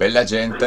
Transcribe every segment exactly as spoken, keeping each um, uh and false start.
Bella gente.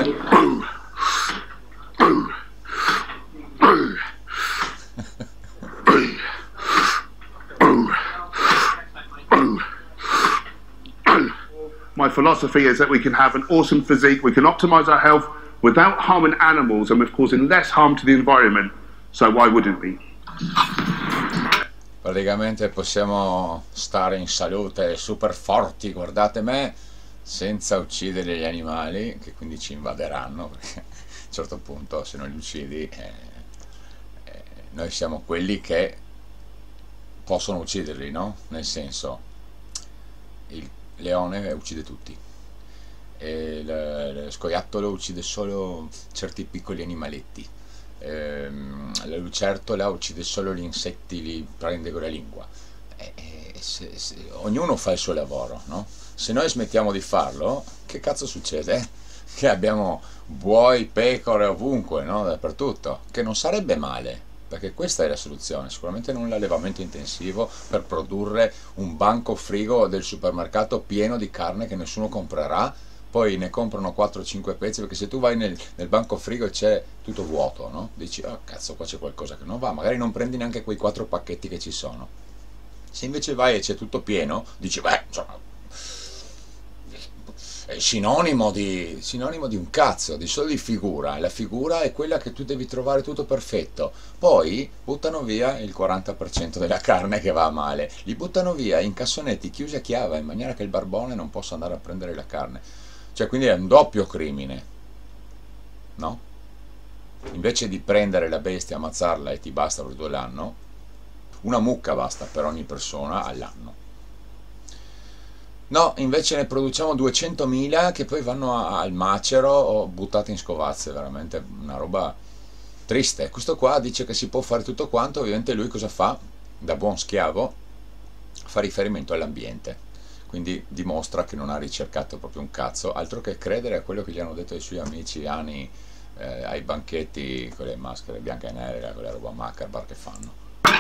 My philosophy is that we can have an awesome physique, we can optimize our health without harming animals and with causing less harm to the environment. So why wouldn't we? Praticamente possiamo stare in salute super forti, guardate me, senza uccidere gli animali, che quindi ci invaderanno, perché a un certo punto se non li uccidi eh, eh, noi siamo quelli che possono ucciderli, no? Nel senso, il leone uccide tutti, e lo scoiattolo uccide solo certi piccoli animaletti, ehm, la lucertola uccide solo gli insetti, li prende con la lingua, e, e se, se, ognuno fa il suo lavoro, no? Se noi smettiamo di farlo, che cazzo succede? Che abbiamo buoi, pecore ovunque, no? Dappertutto, che non sarebbe male, perché questa è la soluzione, sicuramente non l'allevamento intensivo per produrre un banco frigo del supermercato pieno di carne che nessuno comprerà, poi ne comprano quattro cinque pezzi, perché se tu vai nel, nel banco frigo e c'è tutto vuoto, no? Dici, oh cazzo, qua c'è qualcosa che non va, magari non prendi neanche quei quattro pacchetti che ci sono. Se invece vai e c'è tutto pieno, dici, beh, insomma, è sinonimo di, sinonimo di un cazzo, di solo di figura. La figura è quella che tu devi trovare tutto perfetto. Poi buttano via il quaranta per cento della carne che va male, li buttano via in cassonetti chiusi a chiave, in maniera che il barbone non possa andare a prendere la carne. Cioè, quindi è un doppio crimine, no? Invece di prendere la bestia, ammazzarla e ti basta per due l'anno, una mucca basta per ogni persona all'anno. No, invece ne produciamo duecentomila che poi vanno a, al macero o buttate in scovazze, veramente una roba triste. Questo qua dice che si può fare tutto quanto, ovviamente lui cosa fa? Da buon schiavo fa riferimento all'ambiente, quindi dimostra che non ha ricercato proprio un cazzo, altro che credere a quello che gli hanno detto i suoi amici anni eh, ai banchetti con le maschere bianche e nere, quella roba macabra che fanno.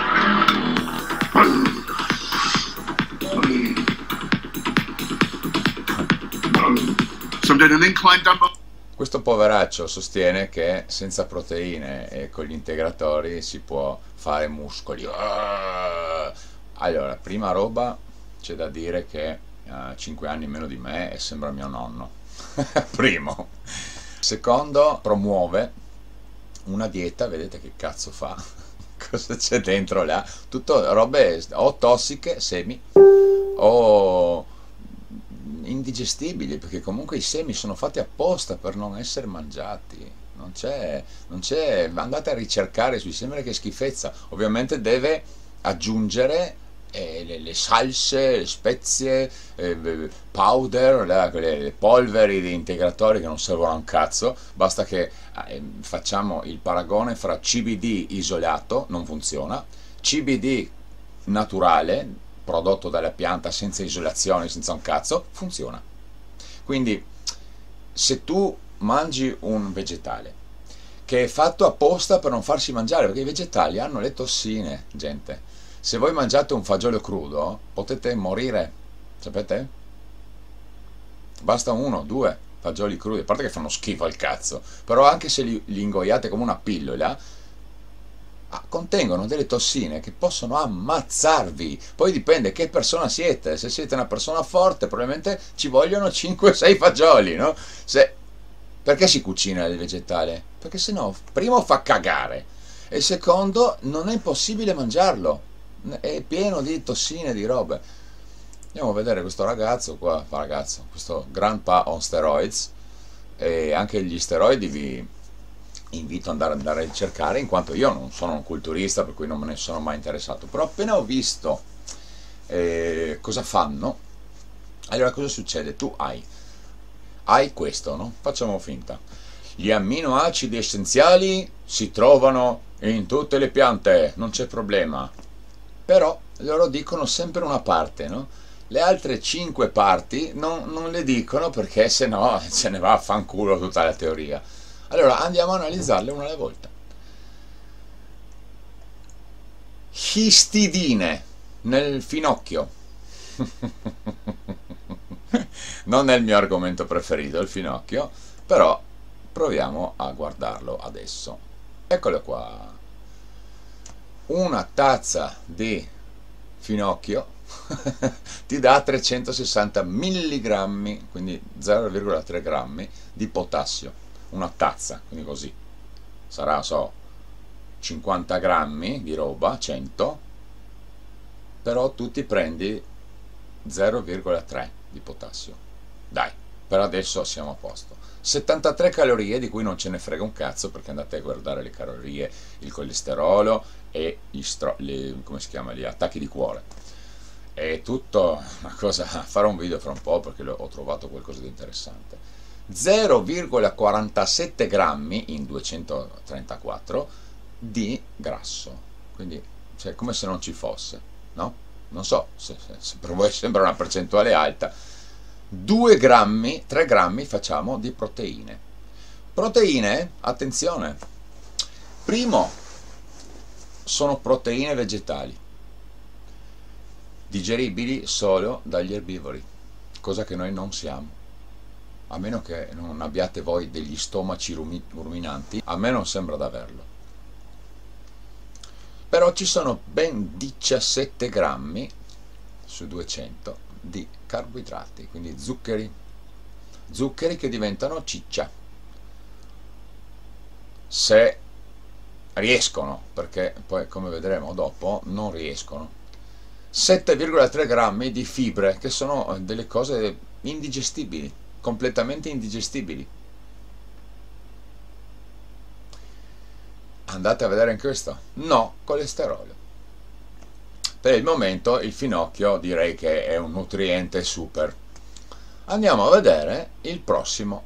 Questo poveraccio sostiene che senza proteine e con gli integratori si può fare muscoli. Allora, prima roba, c'è da dire che ha cinque anni meno di me e sembra mio nonno. Primo. Secondo, promuove una dieta, vedete che cazzo fa? Cosa c'è dentro là? Tutto robe o tossiche, semi, o indigestibili, perché comunque i semi sono fatti apposta per non essere mangiati, non c'è, non c'è, andate a ricercare sui semi, che schifezza. Ovviamente deve aggiungere eh, le, le salse, le spezie, eh, powder, la, le, le polveri di integratori che non servono a un cazzo, basta che eh, facciamo il paragone fra C B D isolato, non funziona, C B D naturale, prodotto dalla pianta senza isolazione, senza un cazzo, funziona. Quindi se tu mangi un vegetale che è fatto apposta per non farsi mangiare, perché i vegetali hanno le tossine, gente, se voi mangiate un fagiolo crudo potete morire, sapete? Basta uno, due fagioli crudi, a parte che fanno schifo al cazzo, però anche se li, li ingoiate come una pillola, contengono delle tossine che possono ammazzarvi. Poi dipende che persona siete. Se siete una persona forte probabilmente ci vogliono cinque sei fagioli, no? Se... Perché si cucina il vegetale? Perché sennò primo fa cagare e secondo non è possibile mangiarlo, è pieno di tossine, di robe. Andiamo a vedere questo ragazzo qua, ragazzo, questo grandpa on steroids, e anche gli steroidi vi invito ad andare, andare a ricercare, in quanto io non sono un culturista, per cui non me ne sono mai interessato, però appena ho visto eh, cosa fanno, allora cosa succede? Tu hai hai questo, no? Facciamo finta, gli amminoacidi essenziali si trovano in tutte le piante, non c'è problema, però loro dicono sempre una parte, no? Le altre cinque parti non, non le dicono, perché se no se ne va a fanculo tutta la teoria. Allora andiamo a analizzarle una alla volta. Histidine nel finocchio. Non è il mio argomento preferito, il finocchio. Però proviamo a guardarlo adesso. Eccolo qua. Una tazza di finocchio ti dà trecentosessanta milligrammi, quindi zero virgola tre grammi di potassio. Una tazza, quindi così. Sarà, so, cinquanta grammi di roba, cento, però tu ti prendi zero virgola tre di potassio. Dai, per adesso siamo a posto. settantatré calorie, di cui non ce ne frega un cazzo, perché andate a guardare le calorie, il colesterolo e gli, stro le, come si chiama, gli attacchi di cuore. È tutto una cosa, farò un video fra un po' perché ho trovato qualcosa di interessante. zero virgola quarantasette grammi in duecentotrentaquattro di grasso, quindi cioè, come se non ci fosse, no? Non so, se, se, se per voi sembra una percentuale alta. due grammi, tre grammi facciamo di proteine. Proteine, attenzione, primo, sono proteine vegetali, digeribili solo dagli erbivori, cosa che noi non siamo, a meno che non abbiate voi degli stomaci ruminanti. A me non sembra d'averlo. Però ci sono ben diciassette grammi su duecento di carboidrati, quindi zuccheri, zuccheri che diventano ciccia, se riescono, perché poi come vedremo dopo non riescono. sette virgola tre grammi di fibre, che sono delle cose indigestibili, completamente indigestibili. Andate a vedere anche questo. No colesterolo. Per il momento il finocchio direi che è un nutriente super. Andiamo a vedere il prossimo.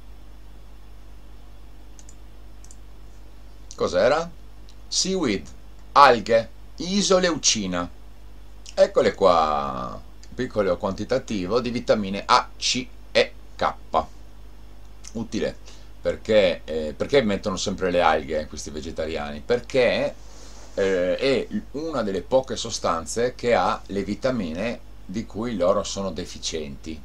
Cos'era? Seaweed, alghe, isoleucina. Eccole qua, piccolo quantitativo di vitamine A, C e K. Utile, perché, eh, perché mettono sempre le alghe questi vegetariani? Perché eh, è una delle poche sostanze che ha le vitamine di cui loro sono deficienti.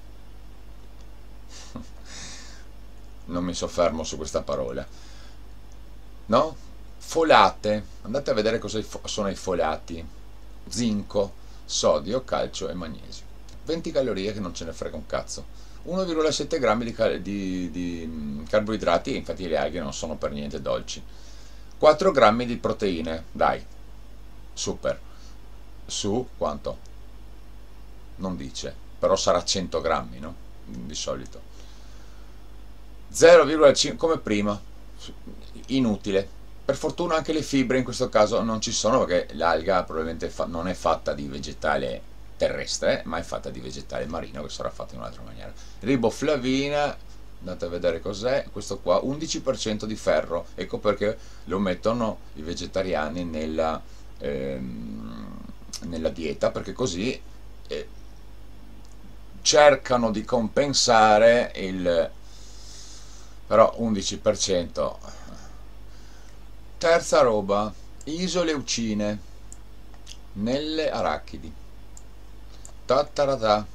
Non mi soffermo su questa parola. No? Folate, andate a vedere cosa sono i folati. Zinco, sodio, calcio e magnesio. venti calorie che non ce ne frega un cazzo. uno virgola sette grammi di, di, di carboidrati, infatti le alghe non sono per niente dolci. quattro grammi di proteine, dai, super. Su quanto? Non dice, però sarà cento grammi, no? Di solito. zero virgola cinque come prima, inutile. Per fortuna anche le fibre in questo caso non ci sono, perché l'alga probabilmente fa non è fatta di vegetale terrestre, ma è fatta di vegetale marino, che sarà fatto in un'altra maniera. Riboflavina, andate a vedere cos'è, questo qua, undici per cento di ferro, ecco perché lo mettono i vegetariani nella, ehm, nella dieta, perché così eh, cercano di compensare il... però undici per cento. Terza roba, isoleucine nelle arachidi. Ta-ta-ra-ta.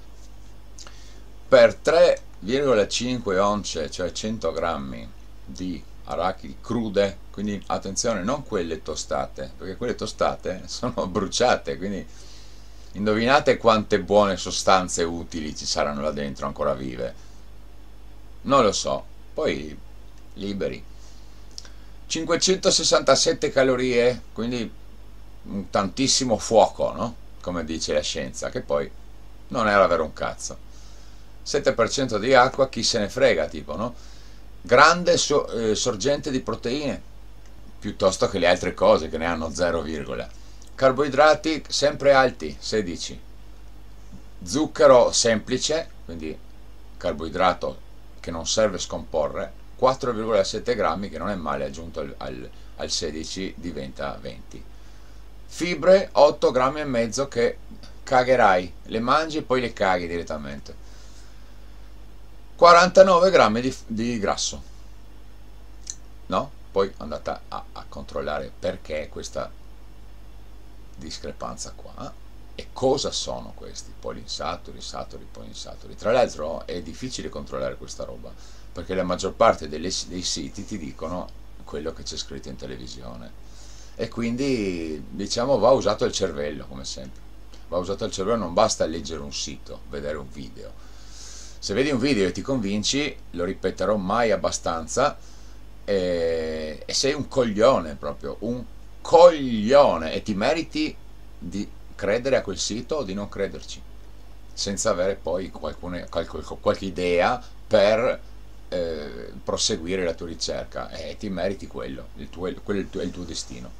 Per tre virgola cinque once, cioè cento grammi di arachidi crude, quindi attenzione, non quelle tostate, perché quelle tostate sono bruciate, quindi indovinate quante buone sostanze utili ci saranno là dentro ancora vive. Non lo so, poi liberi. cinquecentosessantasette calorie, quindi un tantissimo fuoco, no? Come dice la scienza, che poi non era vero un cazzo. sette per cento di acqua, chi se ne frega, tipo, no? Grande so, eh, sorgente di proteine, piuttosto che le altre cose che ne hanno zero, carboidrati sempre alti, sedici. Zucchero semplice, quindi carboidrato che non serve scomporre, quattro virgola sette grammi, che non è male, aggiunto al, al, al sedici diventa venti. Fibre otto grammi e mezzo, che cagherai, le mangi e poi le caghi direttamente. quarantanove grammi di, di grasso, no? Poi andate a, a controllare perché questa discrepanza qua e cosa sono questi polinsaturi, saturi, polinsaturi. Tra l'altro è difficile controllare questa roba, perché la maggior parte delle, dei siti ti dicono quello che c'è scritto in televisione, e quindi diciamo va usato il cervello, come sempre va usato il cervello, non basta leggere un sito, vedere un video. Se vedi un video e ti convinci, lo ripeterò mai abbastanza, e, e sei un coglione, proprio un coglione, e ti meriti di credere a quel sito o di non crederci, senza avere poi qualcune, qualche, qualche idea per eh, proseguire la tua ricerca, e ti meriti quello, il tuo, quello è il tuo, è il tuo destino.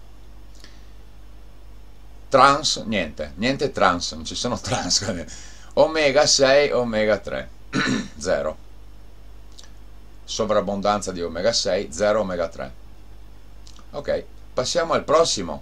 Trans, niente, niente trans, non ci sono trans. Omega sei, omega tre, zero. Sovrabbondanza di omega sei, zero omega tre. Ok, passiamo al prossimo.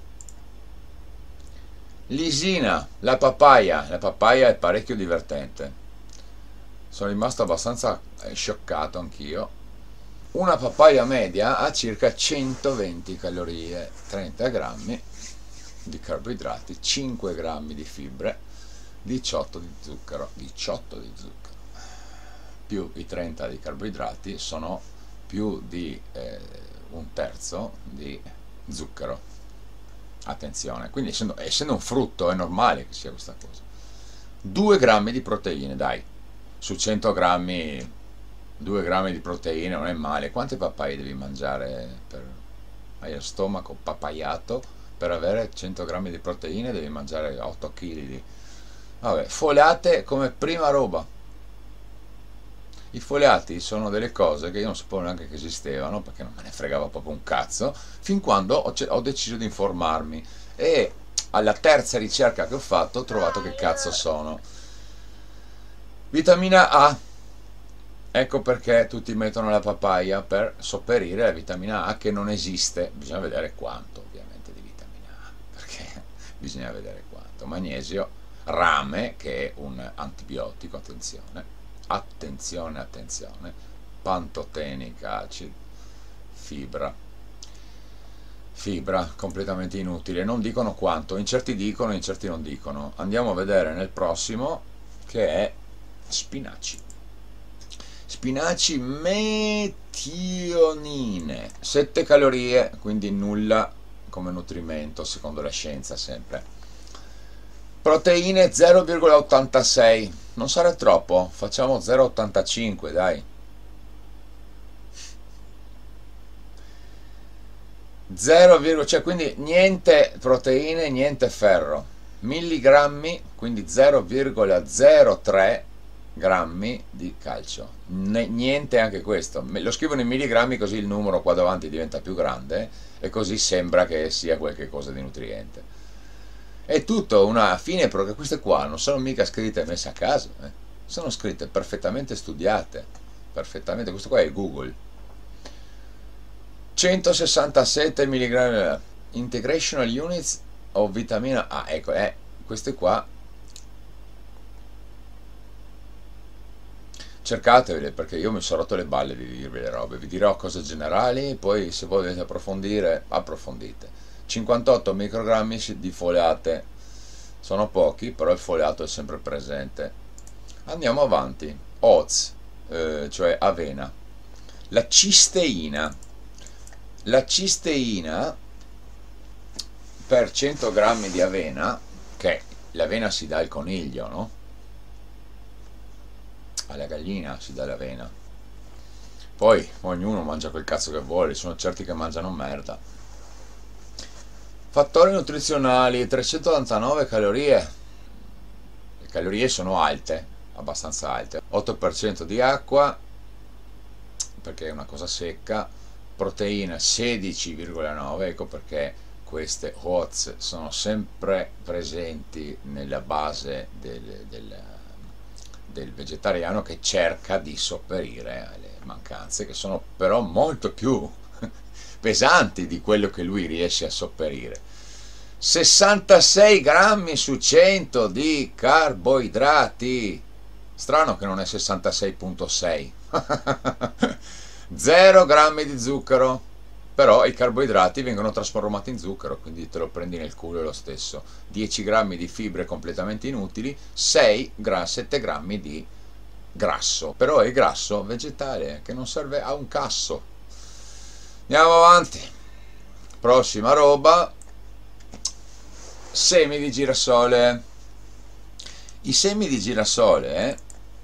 Lisina, la papaya. La papaya è parecchio divertente. Sono rimasto abbastanza scioccato anch'io. Una papaya media ha circa centoventi calorie, trenta grammi di carboidrati, cinque grammi di fibre, diciotto di zucchero, diciotto di zucchero, più i trenta di carboidrati sono più di eh, un terzo di zucchero. Attenzione, quindi essendo, essendo un frutto è normale che sia questa cosa. due grammi di proteine, dai, su cento grammi, due grammi di proteine non è male. Quante papaie devi mangiare per... hai lo stomaco papaiato? Per avere cento grammi di proteine devi mangiare otto chili di... Vabbè, foliate come prima roba. I foliati sono delle cose che io non sapevo neanche che esistevano, perché non me ne fregava proprio un cazzo, fin quando ho, ho deciso di informarmi, e alla terza ricerca che ho fatto ho trovato che cazzo sono. Vitamina A. Ecco perché tutti mettono la papaya, per sopperire la vitamina A che non esiste. Bisogna vedere quanto, ovviamente, di vitamina A, perché bisogna vedere quanto. Magnesio, rame, che è un antibiotico, attenzione, attenzione, attenzione, pantotenica, acid, fibra, fibra completamente inutile, non dicono quanto, in certi dicono, in certi non dicono. Andiamo a vedere nel prossimo, che è spinaci. Spinaci metionine, sette calorie, quindi nulla come nutrimento secondo la scienza sempre. Proteine zero virgola ottantasei, non sarà troppo, facciamo zero virgola ottantacinque, dai. zero, cioè quindi niente proteine, niente ferro. Milligrammi, quindi zero virgola zero tre grammi di calcio. Niente anche questo. Lo scrivono in milligrammi, così il numero qua davanti diventa più grande e così sembra che sia qualche cosa di nutriente. È tutto una fine, perché queste qua non sono mica scritte e messe a caso, eh. Sono scritte perfettamente studiate, perfettamente. Questo qua è Google. centosessantasette milligrammi integrational units of vitamina A. Ecco, eh, queste qua cercatevele, perché io mi sono rotto le balle di dirvi le robe. Vi dirò cose generali, poi se volete approfondire, approfondite. cinquantotto microgrammi di foliate, sono pochi, però il foliato è sempre presente. Andiamo avanti. Oats, eh, cioè avena. La cisteina. La cisteina per cento grammi di avena, che l'avena si dà al coniglio, no? Alla gallina si dà l'avena. Poi ognuno mangia quel cazzo che vuole, sono certi che mangiano merda. Fattori nutrizionali, trecentottantanove calorie. Le calorie sono alte, abbastanza alte. otto per cento di acqua, perché è una cosa secca. Proteina sedici virgola nove, ecco perché queste oats sono sempre presenti nella base del, del, del vegetariano che cerca di sopperire alle mancanze, che sono però molto più pesanti di quello che lui riesce a sopperire. sessantasei grammi su cento di carboidrati. Strano che non è sessantasei virgola sei. zero grammi di zucchero, però i carboidrati vengono trasformati in zucchero, quindi te lo prendi nel culo lo stesso. dieci grammi di fibre completamente inutili, sei, sette grammi di grasso, però è grasso vegetale che non serve a un cazzo. Andiamo avanti, prossima roba, semi di girasole. I semi di girasole eh,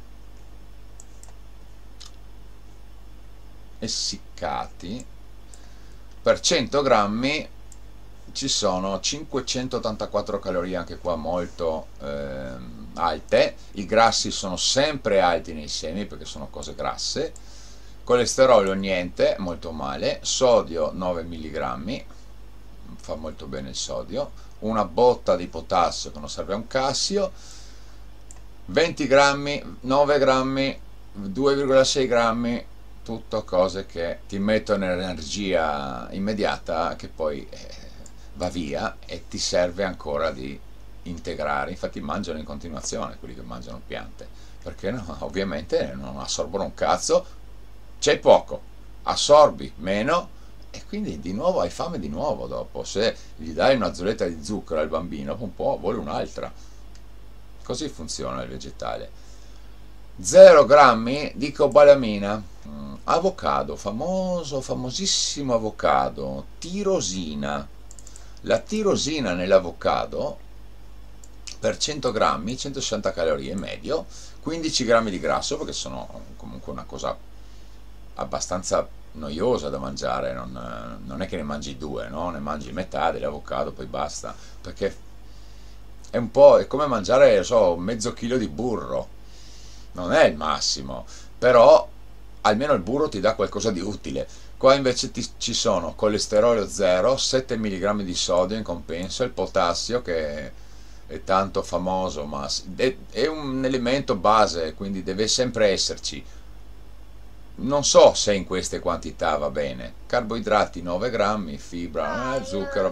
essiccati, per cento grammi ci sono cinquecentottantaquattro calorie, anche qua molto eh, alte. I grassi sono sempre alti nei semi perché sono cose grasse. Colesterolo niente, molto male. Sodio nove milligrammi, fa molto bene il sodio. Una botta di potassio che non serve a un cassio. venti grammi, nove grammi, due virgola sei grammi, tutto cose che ti mettono energia immediata che poi eh, va via e ti serve ancora di integrare. Infatti mangiano in continuazione quelli che mangiano piante, perché no, ovviamente non assorbono un cazzo, c'è poco, assorbi meno e quindi di nuovo hai fame di nuovo dopo. Se gli dai una zolletta di zucchero al bambino, un po' vuole un'altra. Così funziona il vegetale. zero grammi di cobalamina. mm, avocado, famoso, famosissimo avocado, tirosina. La tirosina nell'avocado per cento grammi, centosessanta calorie medio, quindici grammi di grasso, perché sono comunque una cosa abbastanza noiosa da mangiare, non, non è che ne mangi due, no? Ne mangi metà dell'avocado, poi basta, perché è un po', è come mangiare, so, mezzo chilo di burro, non è il massimo, però almeno il burro ti dà qualcosa di utile. Qua invece ti, ci sono colesterolo zero, sette milligrammi di sodio in compenso, il potassio che è tanto famoso, ma è, è un elemento base, quindi deve sempre esserci. Non so se in queste quantità va bene. Carboidrati nove grammi, fibra, eh, zucchero,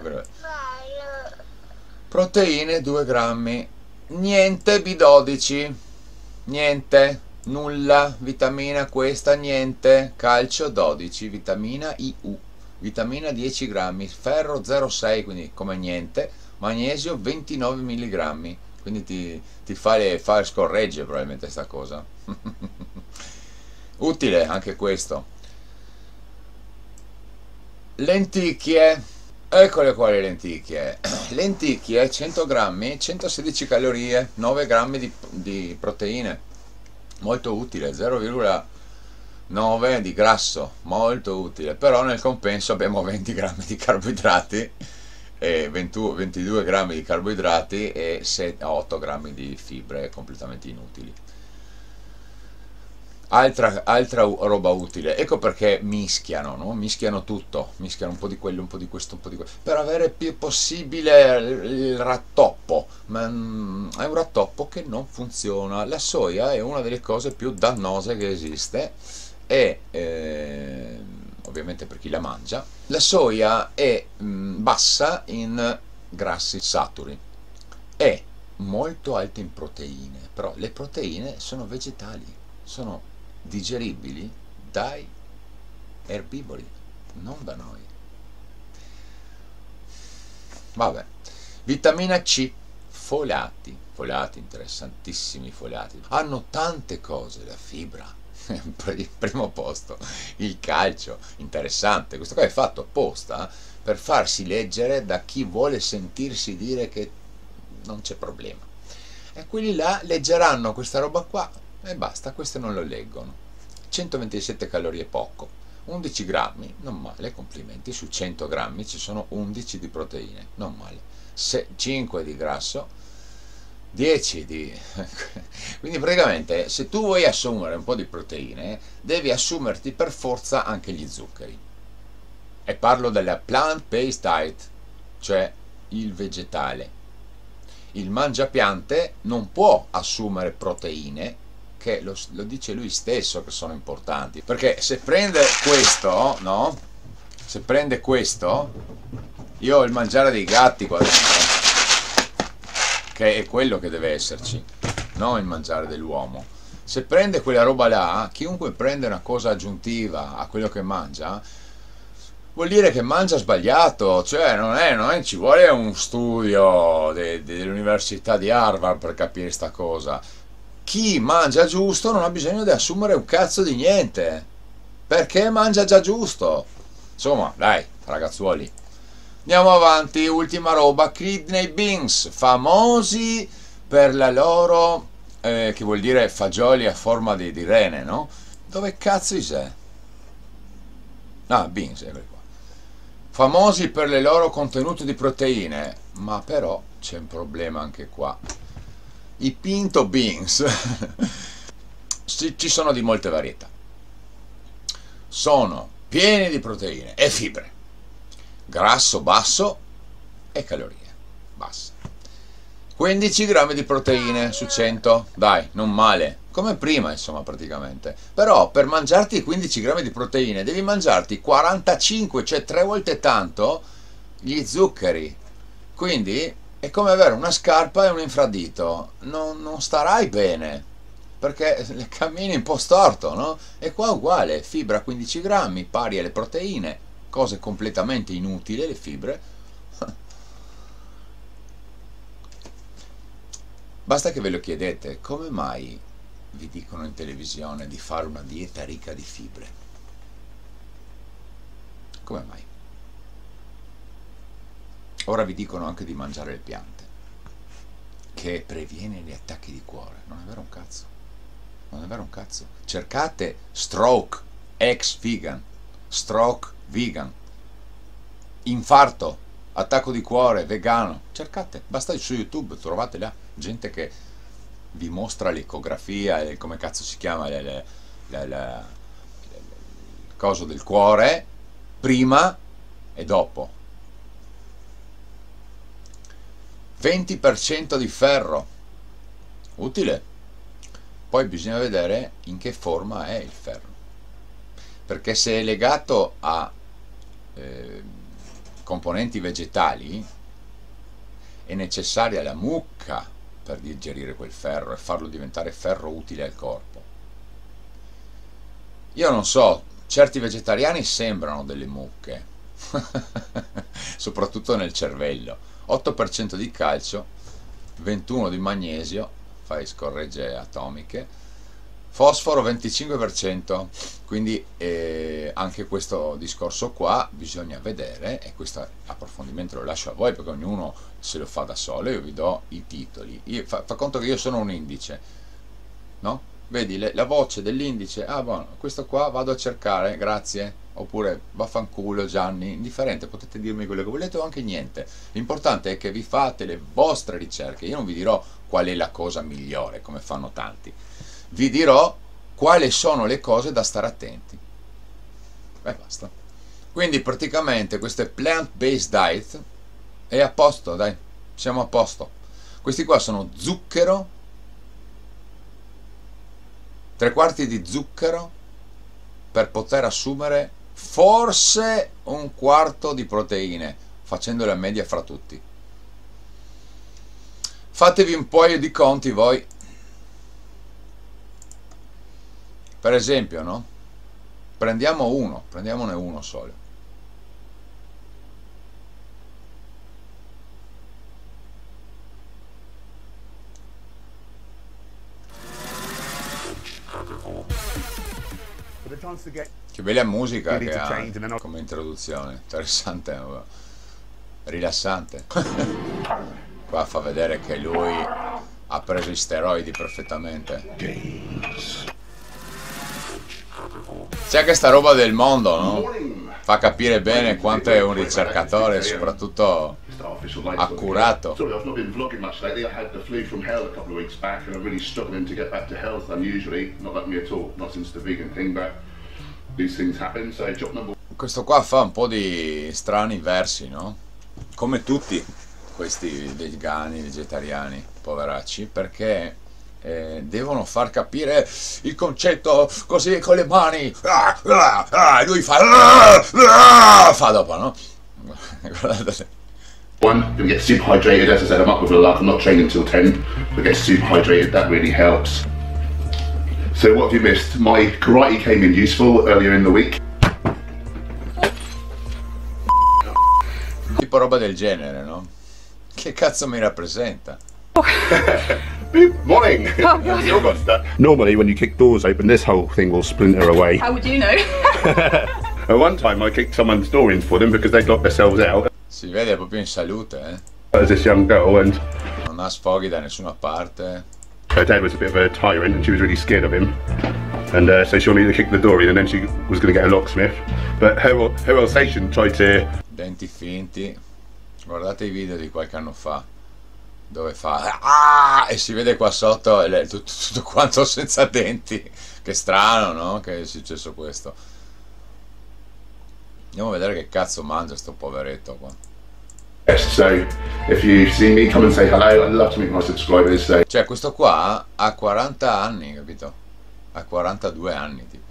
proteine due grammi, niente B dodici, niente, nulla, vitamina questa, niente, calcio dodici, vitamina I U, vitamina dieci grammi, ferro zero virgola sei, quindi come niente, magnesio ventinove milligrammi, quindi ti, ti fa, le, fa scorregge probabilmente sta cosa. Utile anche questo. Lenticchie, eccole qua le lenticchie. Lenticchie cento grammi, centosedici calorie, nove grammi di, di proteine, molto utile, zero virgola nove di grasso, molto utile, però nel compenso abbiamo venti grammi di carboidrati e ventidue grammi di carboidrati e otto grammi di fibre completamente inutili. Altra, altra roba utile, ecco perché mischiano, no? Mischiano tutto, mischiano un po' di quello, un po' di questo, un po' di quello, per avere più possibile il rattoppo, ma mm, è un rattoppo che non funziona. La soia è una delle cose più dannose che esiste e eh, ovviamente per chi la mangia. La soia è mm, bassa in grassi saturi, è molto alta in proteine, però le proteine sono vegetali, sono digeribili dai erbivori, non da noi. Vabbè, vitamina C, folati, folati interessantissimi, folati hanno tante cose, la fibra il primo posto, il calcio, interessante, questo qua è fatto apposta per farsi leggere da chi vuole sentirsi dire che non c'è problema, e quelli là leggeranno questa roba qua e basta, queste non lo leggono. Centoventisette calorie poco, undici grammi, non male, complimenti, su cento grammi ci sono undici di proteine, non male, Se, cinque di grasso, dieci di... quindi praticamente se tu vuoi assumere un po' di proteine devi assumerti per forza anche gli zuccheri, e parlo della plant-based diet, cioè il vegetale. Il mangiapiante non può assumere proteine, che lo, lo dice lui stesso che sono importanti, perché se prende questo, no? Se prende questo, io ho il mangiare dei gatti qua dentro, che è quello che deve esserci, non il mangiare dell'uomo. Se prende quella roba là, chiunque prende una cosa aggiuntiva a quello che mangia, vuol dire che mangia sbagliato, cioè non è, non è, ci vuole un studio de, de, dell'università di Harvard per capire sta cosa. chi mangia giusto non ha bisogno di assumere un cazzo di niente, perché mangia già giusto. Insomma, dai, ragazzuoli. Andiamo avanti, ultima roba, kidney beans, famosi per la loro, eh, che vuol dire fagioli a forma di, di rene, no? Dove cazzo sei? Ah, beans, eccoli qua. Famosi per le loro contenuti di proteine, ma però c'è un problema anche qua. I pinto beans ci sono di molte varietà. Sono pieni di proteine e fibre, grasso basso e calorie basse. quindici grammi di proteine su cento, dai, non male, come prima insomma praticamente. Però per mangiarti quindici grammi di proteine devi mangiarti quarantacinque, cioè tre volte tanto, gli zuccheri. Quindi è come avere una scarpa e un infradito, non, non starai bene, perché cammini un po' storto, no? E qua uguale, fibra quindici grammi, pari alle proteine, cose completamente inutili, le fibre. Basta che ve lo chiedete, come mai vi dicono in televisione di fare una dieta ricca di fibre? Come mai? Ora vi dicono anche di mangiare le piante, che previene gli attacchi di cuore. Non è vero un cazzo. Non è vero un cazzo. Cercate stroke ex vegan, stroke vegan, infarto, attacco di cuore vegano. Cercate, basta su YouTube, trovate là gente che vi mostra l'ecografia e come cazzo si chiama le, le, le, le, il coso del cuore prima e dopo. venti per cento di ferro, utile. Poi bisogna vedere in che forma è il ferro, perché se è legato a eh, componenti vegetali è necessaria la mucca per digerire quel ferro e farlo diventare ferro utile al corpo. Io non so, certi vegetariani sembrano delle mucche soprattutto nel cervello. Otto per cento di calcio, ventuno di magnesio, fai scorregge atomiche, fosforo venticinque per cento. Quindi eh, anche questo discorso qua bisogna vedere, e questo approfondimento lo lascio a voi perché ognuno se lo fa da solo. Io vi do i titoli. Io, fa, fa conto che io sono un indice, no? Vedi le, la voce dell'indice, ah buono, questo qua vado a cercare, grazie, oppure vaffanculo Gianni, indifferente, potete dirmi quello che volete o anche niente. L'importante è che vi fate le vostre ricerche. Io non vi dirò qual è la cosa migliore come fanno tanti, vi dirò quali sono le cose da stare attenti. Beh, basta. Quindi praticamente questo plant-based diet è a posto, dai, siamo a posto. Questi qua sono zucchero, tre quarti di zucchero per poter assumere forse un quarto di proteine, facendo la media fra tutti. Fatevi un paio di conti voi. Per esempio, no? Prendiamo uno, prendiamone uno solo. Che bella musica che ha come introduzione, interessante, rilassante. Qua fa vedere che lui ha preso i steroidi perfettamente. C'è che sta roba del mondo, no? Fa capire bene quanto è un ricercatore, soprattutto accurato. Questo qua fa un po' di strani versi, no? Come tutti questi vegani, vegetariani, poveracci, perché eh, devono far capire il concetto così con le mani. Ah, ah, ah, lui fa ah, ah, fa dopo, no? Guardate. One, we get super hydrated. As I said, I'm up with a lark. I'm not training till ten. We get super hydrated. That really helps. So what have you missed? My karate came in useful earlier in the week. Tipo roba del genere, no? Che cazzo mi rappresenta? Boop, morning. Oh, God. Still got stuck. Normally when you kick doors open, this whole thing will splinter away. How would you know? At one time I kicked someone's door in for them because they'd locked themselves out. Si vede proprio in salute, eh? As this young girl, and Non ha sfoghi da nessuna parte. her dad was a bit of a tyrant and she was really scared of him. And uh, so she wanted to kick the door in and then she was going to get a locksmith. But her, her Alsatian tried to... Denti finti. Guardate i video di qualche anno fa. Dove fa... Ah! E si vede qua sotto le, tutto, tutto quanto senza denti. Che strano, no? Che è successo questo. Andiamo a vedere che cazzo mangia sto poveretto qua. Yes, so if you see me, come and say hello. I'd love to meet my subscribers. So. Cioè questo qua ha quaranta anni, capito? Ha quarantadue anni tipo.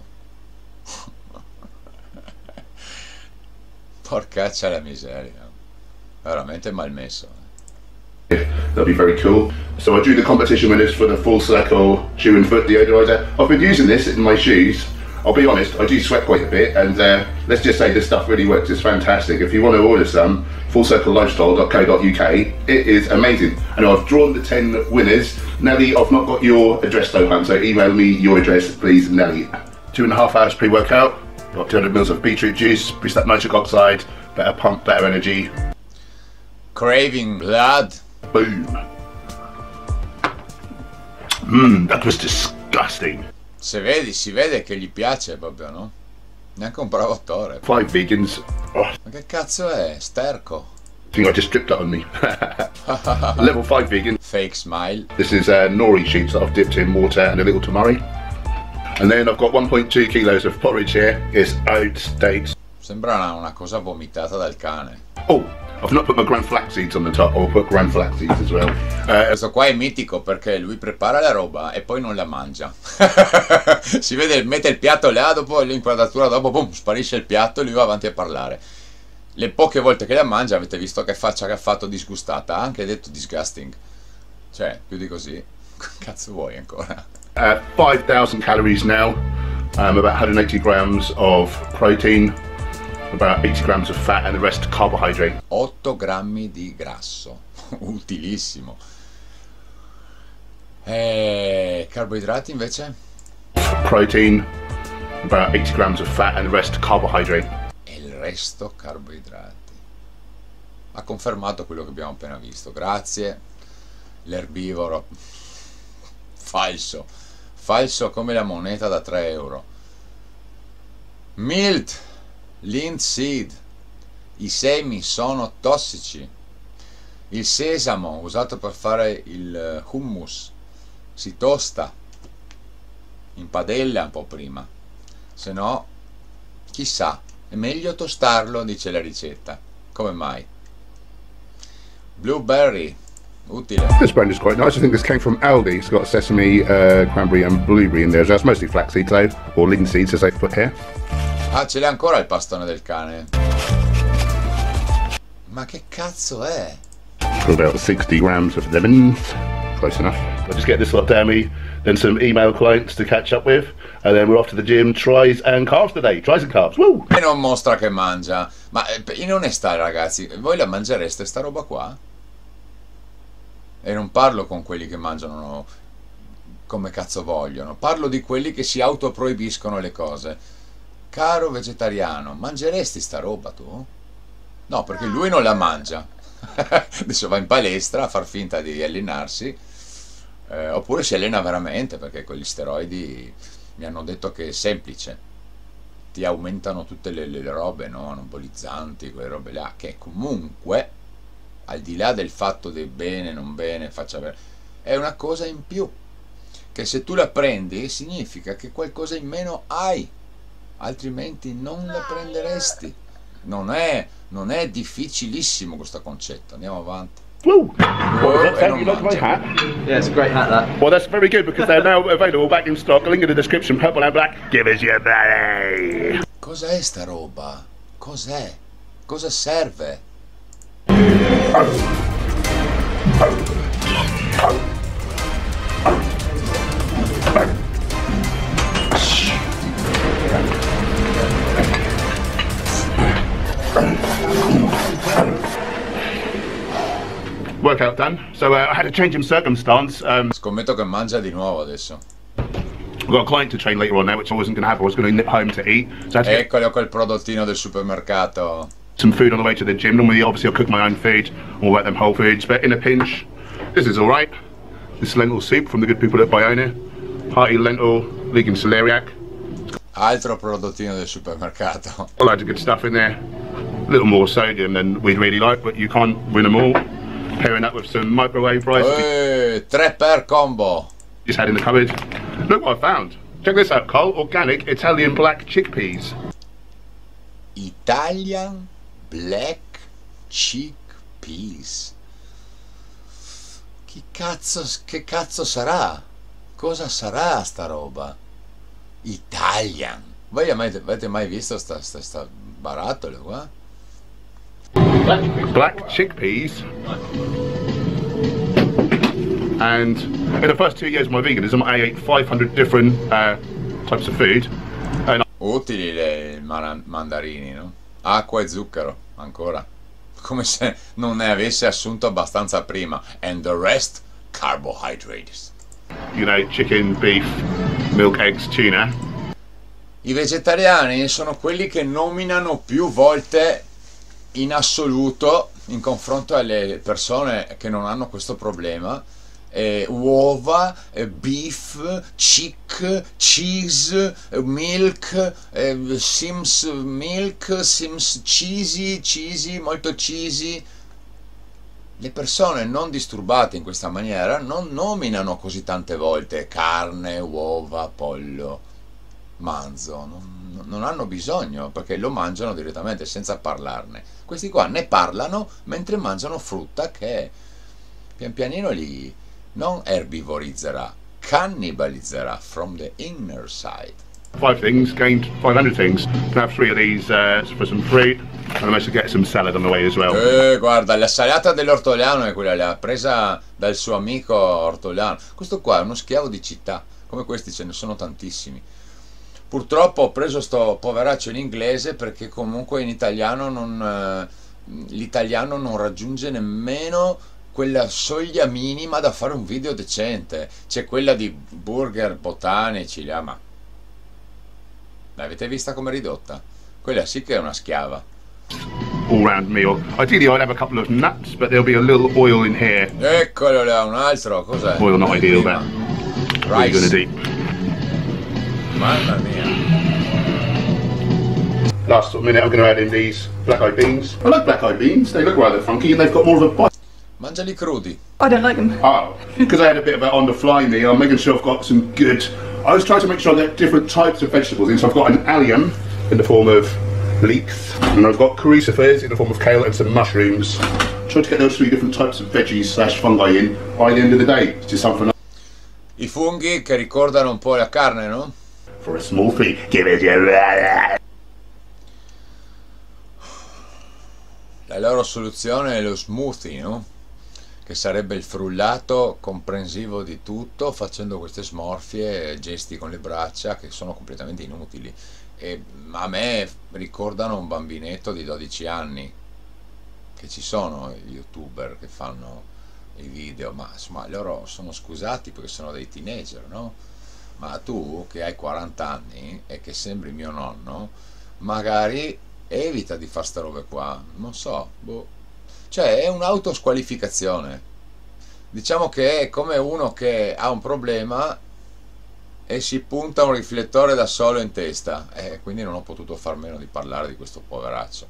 Porcaccia la miseria. Veramente malmesso. That'd be very cool. So I drew the competition winners for the Full Circle shoe and foot deodorizer. I've been using this in my shoes. I'll be honest, I do sweat quite a bit, and uh, let's just say this stuff really works. It's fantastic. If you want to order some, full circle lifestyle dot co dot U K, it is amazing. And I've drawn the ten winners. Nelly, I've not got your address though, hun, so email me your address, please, Nelly. Two and a half hours pre-workout, got two hundred mils of beetroot juice, boost that nitric oxide, better pump, better energy. Craving blood. Boom. Mmm, that was disgusting. Se vedi, si vede che gli piace proprio, no? Neanche un bravo attore. Five vegans. Oh, Ma che cazzo è? Sterco. I think I just dripped that on me. Level five vegan. Fake smile. This is uh, nori sheets that I've dipped in water and a little tamari. And then I've got one point two kilos of porridge here. It's oats, dates. Sembra una, una cosa vomitata dal cane. Oh, I've not put my grand flax seeds on the top. I'll put grand flax seeds as well. Uh, Questo qua è mitico perché lui prepara la roba e poi non la mangia. Si vede, mette il piatto là, dopo l'inquadratura, dopo boom, sparisce il piatto e lui va avanti a parlare. Le poche volte che la mangia avete visto che faccia che ha fatto disgustata, ha anche detto disgusting. Cioè, più di così. Cazzo vuoi ancora? uh, five thousand calories now. Um, about one hundred eighty grams of protein. About eighty grams of fat and the rest carbohydrate. otto grammi di grasso. Utilissimo. E carboidrati invece? Protein. About eighty grams of fat and the rest carbohydrate. E il resto carboidrati. Ha confermato quello che abbiamo appena visto. Grazie. L'erbivoro. Falso. Falso come la moneta da tre euro. Milt. Linseed. I semi sono tossici. Il sesamo usato per fare il hummus si tosta in padella un po' prima, se no chissà, è meglio tostarlo, dice la ricetta. Come mai? Blueberry, utile. This brand is quite nice. I think this came from Aldi. It's got sesame, uh, cranberry and blueberry in there. That's mostly flax seeds though, or linseeds as they've put here. Ah, ce l'ha ancora il pastone del cane. Ma che cazzo è? For about sixty grams of lemons. Close enough. I'll just get this lot down me, then some email clients to catch up with, and then we're off to the gym. Tries and carbs today. Tries and carbs. Woo! E non mostra che mangia. Ma in onestà, ragazzi, voi la mangereste sta roba qua? E non parlo con quelli che mangiano come cazzo vogliono. Parlo di quelli che si autoproibiscono le cose. Caro vegetariano, mangeresti sta roba tu? No, perché lui non la mangia. Adesso va in palestra a far finta di allenarsi, eh, oppure si allena veramente, perché con gli steroidi mi hanno detto che è semplice, ti aumentano tutte le, le robe, no? Anabolizzanti, quelle robe là, che comunque, al di là del fatto del bene, non bene, faccia bene, è una cosa in più, che se tu la prendi significa che qualcosa in meno hai, altrimenti non la prenderesti. Non è, non è difficilissimo questo concetto. Andiamo avanti. Woo! Oh, Well, e you non like my mangia. hat? Yeah, it's a great hat, that. Well, that's very good because they're now available back in stock. Link in the description, purple and black. Give us your money. Cos'è sta roba? Cos'è? Cosa serve? Well, workout done. So uh, I had a change in circumstance. Um, Scommetto che mangia di nuovo adesso. I've got a client to train later on now, which I wasn't going to have. I was going to nip home to eat. So I had to get Eccolo quel prodottino del supermercato. some food on the way to the gym. Normally, obviously, I'll cook my own food or work them whole foods, but in a pinch, this is all right. This lentil soup from the good people at Biona. Hearty lentil, vegan celeriac. Altro prodottino del supermercato. Loads of good stuff in there. A little more sodium than we'd really like, but you can't win them all. Pairing that with some microwave rice. Eeeh, tre per combo. Just had in the cupboard. Look what I found. Check this out, Cole. Organic Italian black chickpeas. Italian Black Chickpeas. Che cazzo, che cazzo sarà? Cosa sarà sta roba? Italian. Voi avete, avete mai visto sta, sta, sta barattolo qua? Black chickpeas. And in the first two years of my veganism, I ate five hundred different uh, types of food. And Utili le mara- mandarini, no? Acqua e zucchero, ancora. Come se non ne avesse assunto abbastanza prima. And the rest, carbohydrates. you know, chicken, beef, milk, eggs, tuna. I vegetariani sono quelli che nominano più volte in assoluto, in confronto alle persone che non hanno questo problema, eh, uova, eh, beef, chick, cheese, eh, milk, eh, sims milk, sims cheesy, cheesy, molto cheesy. Le persone non disturbate in questa maniera non nominano così tante volte carne, uova, pollo, manzo, non, non hanno bisogno, perché lo mangiano direttamente senza parlarne. Questi qua ne parlano mentre mangiano frutta che pian pianino li non erbivorizzerà, cannibalizzerà from the inner side. Five things, gained five hundred things. Can have three of these uh, for some fruit, and I managed to get some salad on the way as well. Eh, guarda, la salata dell'ortolano è quella, l'ha presa dal suo amico ortolano. Questo qua è uno schiavo di città, come questi ce ne sono tantissimi. Purtroppo ho preso sto poveraccio in inglese perché comunque in italiano non, eh, l'italiano non raggiunge nemmeno quella soglia minima da fare un video decente. C'è quella di burger botanici, là, ma l'avete vista come ridotta? Quella sì che è una schiava. All round meal. Ideally I'd have a couple of nuts, but there'll be a little oil in here. Eccolo là, un altro, cos'è? Oil not ideal, but what are you gonna Rice. do? Mamma mia. Last sort of minute I'm going to add in these black-eyed beans. I like black-eyed beans, they look rather funky and they've got more of a bite. Mangiali crudi. I don't like them. Oh, because I had a bit of a on-the-fly meal, I'm making sure I've got some good... I was trying to make sure I get different types of vegetables in, so I've got an allium in the form of leeks, and I've got crucifers in the form of kale and some mushrooms. Trying to get those three different types of veggies slash fungi in by the end of the day. It's just something I funghi che ricordano un po' la carne, no? for a small fee. Give it your... La loro soluzione è lo smoothie, no? Che sarebbe il frullato comprensivo di tutto, facendo queste smorfie, gesti con le braccia che sono completamente inutili. E a me ricordano un bambinetto di dodici anni, che ci sono youtuber che fanno i video, ma insomma loro sono scusati perché sono dei teenager, no? Ma tu che hai quaranta anni e che sembri mio nonno, magari evita di fare sta robe qua, non so, boh. Cioè è un'autosqualificazione. Diciamo che è come uno che ha un problema e si punta un riflettore da solo in testa, e quindi non ho potuto far meno di parlare di questo poveraccio.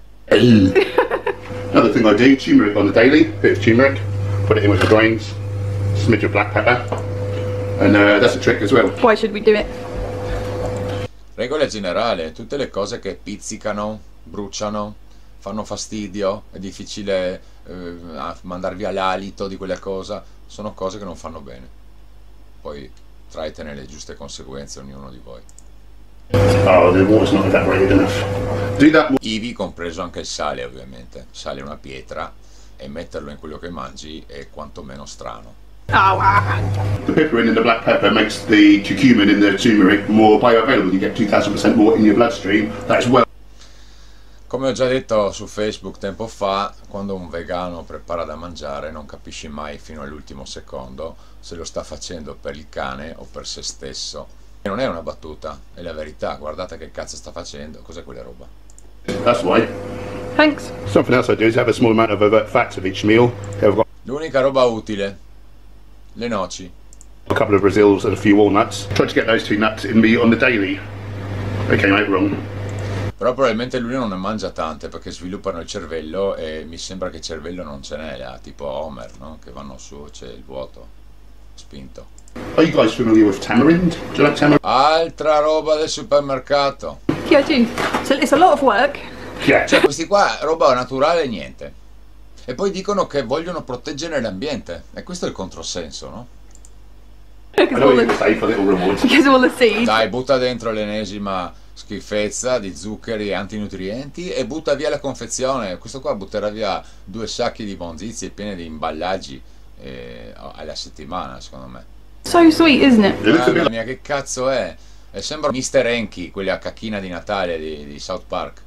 Another thing I do, turmeric on the daily, bit of turmeric, put it in with the grains, smidge of black pepper, and uh, that's a trick as well. Why should we do it? Regola generale, tutte le cose che pizzicano, bruciano, fanno fastidio, è difficile eh, mandar via l'alito di quella cosa, sono cose che non fanno bene. Poi traetene le giuste conseguenze ognuno di voi. Oh, the water's not evaporated enough. Do that. Ivi compreso anche il sale, ovviamente. Sale è una pietra e metterlo in quello che mangi è quantomeno strano. Oh, ah. The piperin in the black pepper makes the curcumin in the turmeric more bioavailable. You get two thousand percent more in your bloodstream. That is well. Come ho già detto su Facebook tempo fa, quando un vegano prepara da mangiare non capisci mai fino all'ultimo secondo se lo sta facendo per il cane o per se stesso. E non è una battuta, è la verità. Guardate che cazzo sta facendo, cos'è quella roba? That's why. Thanks. Something else I do is have a small amount of overt fats of each meal. I've got L'unica roba utile, le noci. a couple of Brazils and a few walnuts. Tried to get those two nuts in me on the daily. They came out wrong. Però probabilmente lui non ne mangia tante perché sviluppano il cervello e mi sembra che il cervello non ce n'è, là, tipo Homer, no? Che vanno su, c'è il vuoto spinto. Are you guys familiar with tamarind? Do you like tamarind? Altra roba del supermercato. Yeah, I do. So it's a lot of work. Yeah. Cioè questi qua, roba naturale niente. E poi dicono che vogliono proteggere l'ambiente. E questo è il controsenso, no? I Because know all what you the, can say for little rewards. because all the seeds. Dai, butta dentro l'ennesima schifezza di zuccheri e antinutrienti e butta via la confezione. Questo qua butterà via due sacchi di bonzizie piene di imballaggi eh, alla settimana, secondo me. So sweet, isn't it? It looks a bit Mamma like mia, che cazzo è? E sembra mister Enki, quelli a cacchina di Natale di, di South Park.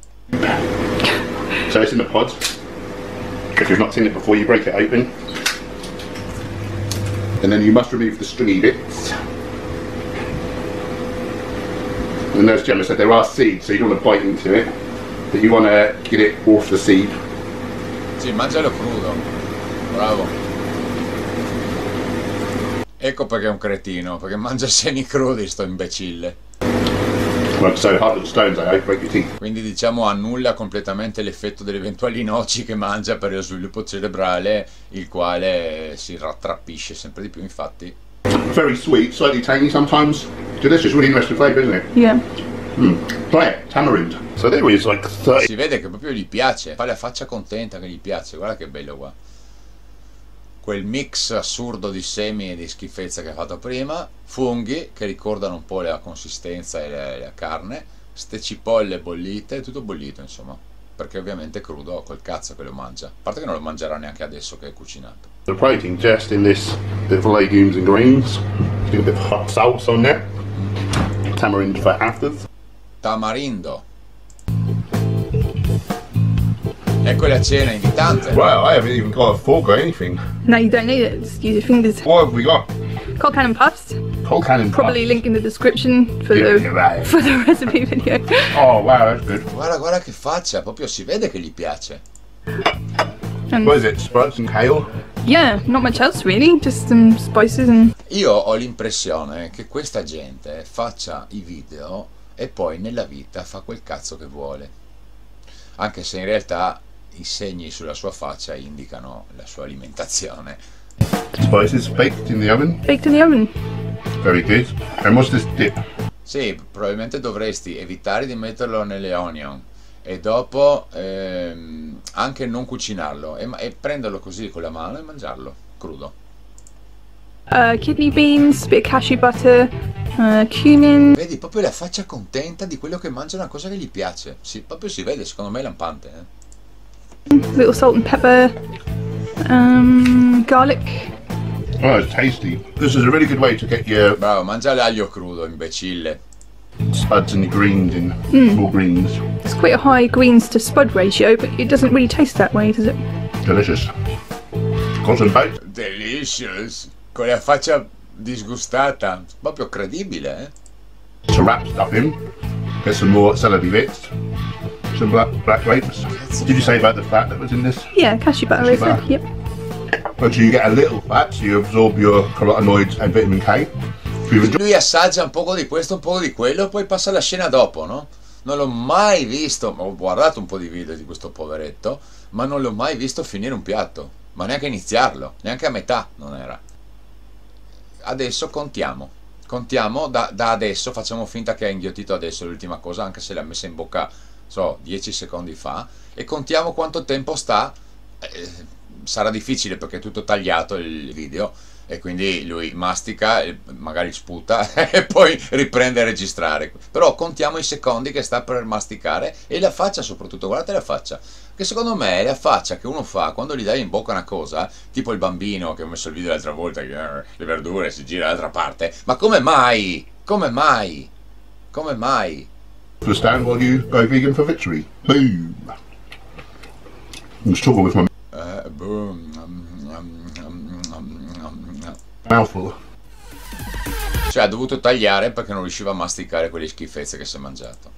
so it's in the pods. If you've not seen it before, you break it open. And then you must remove the stringy bits. And as Gemma said, there are seeds, so you don't want to bite into it, but you want to get it off the seed. Sì, mangialo crudo. Bravo. Ecco perché è un cretino, perché mangia semi crudi sto imbecille. Like so hard little stones, I hope, break your teeth. Quindi diciamo annulla completamente l'effetto delle eventuali noci che mangia per lo sviluppo cerebrale, il quale si rattrappisce sempre di più, infatti. Very sweet, slightly tangy sometimes. Delicious, really interesting flavour, isn't it? Yeah. Try it, tamarind. So there is like thirty. Si vede che proprio gli piace, fa la faccia contenta che gli piace, guarda che bello qua. Quel mix assurdo di semi e di schifezza che ha fatto prima, funghi che ricordano un po' la consistenza e la, la carne, ste cipolle bollite, tutto bollito insomma, perché ovviamente è crudo col cazzo che lo mangia, a parte che non lo mangerà neanche adesso che è cucinato. The protein just in this bit of legumes and greens. Do a bit of hot sauce on there. Tamarind for afters. Tamarindo. Ecco la cena invitante. Wow, I haven't even got a fork or anything. No, you don't need it. Just use your fingers. What have we got? Cold cannon puffs. Cold cannon Probably puffs. link in the description for Yeah, the you're right. for the recipe video. Oh wow, that's good. Guarda, guarda che faccia, proprio si vede che gli piace. And What is it? Spuds and kale? yeah, not much else really. Just some spices and Io ho l'impressione che questa gente faccia i video e poi nella vita fa quel cazzo che vuole. Anche se in realtà i segni sulla sua faccia indicano la sua alimentazione. Spices baked in the oven. baked in the oven. Very good. And what's this dip? Sì, probabilmente dovresti evitare di metterlo nelle onion e dopo ehm, anche non cucinarlo e, e prenderlo così con la mano e mangiarlo crudo. Uh, kidney beans, bit of cashew butter, uh, cumin. Vedi proprio la faccia contenta di quello che mangia, una cosa che gli piace. Sì, proprio si vede, secondo me è lampante. Eh? Little salt and pepper, um, garlic. Oh, it's tasty. This is a really good way to get your Bravo, mangia l'aglio crudo, imbecille. spuds and greens in. More greens. It's quite a high greens to spud ratio, but it doesn't really taste that way, does it? Delicious. Concentrate. Delicious. Con la faccia disgustata, proprio credibile, eh? To wrap stuff in. Get some more celery bits. Some black, black grapes. Did you say about the fat that was in this? Yeah, cashew butter, Cashew is it? butter. Yep. But you get a little fat, so you absorb your carotenoids and vitamin K. If you've enjoyed Lui assaggia un poco di questo, un po' di quello, e poi passa alla scena dopo, no? Non l'ho mai visto, ho guardato un po' di video di questo poveretto, ma non l'ho mai visto finire un piatto, ma neanche iniziarlo, neanche a metà non era. Adesso contiamo, contiamo da, da adesso, facciamo finta che ha inghiottito adesso l'ultima cosa, anche se l'ha messa in bocca, so, dieci secondi fa, e contiamo quanto tempo sta, eh, sarà difficile perché è tutto tagliato il video, e quindi lui mastica, magari sputa e poi riprende a registrare, però contiamo i secondi che sta per masticare e la faccia soprattutto, guardate la faccia, che secondo me è la faccia che uno fa quando gli dai in bocca una cosa, tipo il bambino che ho messo il video l'altra volta, che eh, le verdure si gira dall'altra parte, ma come mai? Come mai? Come mai? For the stand while you go vegan for victory. Boom. I'm struggling with my Uh, boom. Um, um, um, um, um. mouthful. Cioè ha dovuto tagliare perché non riusciva a masticare quelle schifezze che si è mangiato.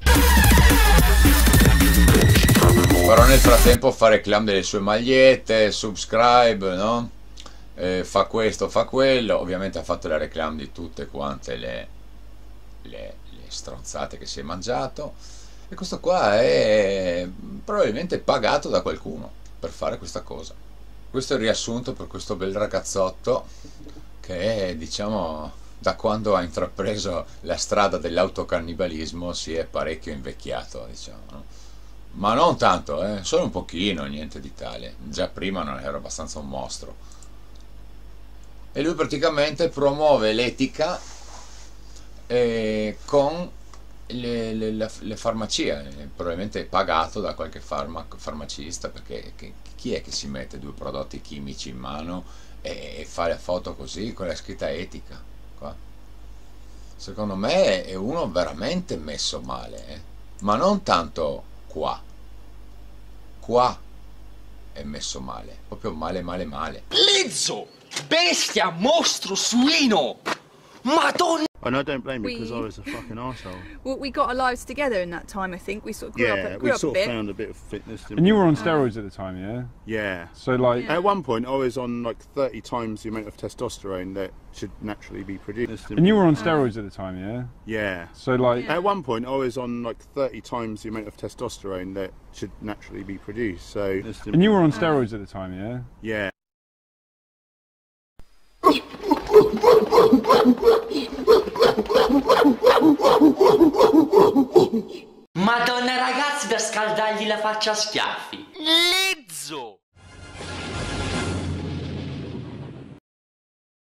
Però nel frattempo fa reclam delle sue magliette, subscribe, no? Eh, fa questo, fa quello. Ovviamente ha fatto la reclam di tutte quante le, le, le stronzate che si è mangiato. E questo qua è probabilmente pagato da qualcuno per fare questa cosa. Questo è il riassunto per questo bel ragazzotto che è, diciamo, da quando ha intrapreso la strada dell'autocannibalismo si è parecchio invecchiato, diciamo, no? Ma non tanto, eh? Solo un pochino, niente di tale. Già prima non era abbastanza un mostro. E lui praticamente promuove l'etica eh, con le, le, le, le farmacie, probabilmente pagato da qualche farmaco, farmacista, perché che, chi è che si mette due prodotti chimici in mano e, e fa la foto così con la scritta etica? Qua. Secondo me è uno veramente messo male, eh? Ma non tanto qua. Qua è messo male, proprio male male male. Lizzo! Bestia! Mostro! Suino! Madonna! And I don't blame you We- because I was a fucking arsehole. Well, we got our lives together in that time. I think we sort of grew Yeah, up, we grew up a sort of bit. found a bit of fitness. didn't And you we? were on steroids at the time, yeah? Yeah. So like, Yeah. At one point, I was on like thirty times the amount of testosterone that should naturally be produced. and you were on steroids at the time, yeah? Yeah. So like, Yeah. At one point, I was on like thirty times the amount of testosterone that should naturally be produced. So. and you were on steroids at the time, yeah? Yeah. Madonna ragazzi, da scaldargli la faccia a schiaffi! Lizzo!